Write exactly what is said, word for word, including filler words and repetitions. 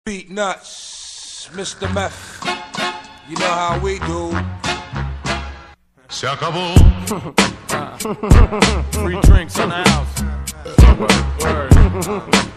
Beat nuts, Mister Meth. You know how we do. Se acabó. Free drinks in the house. Word, word.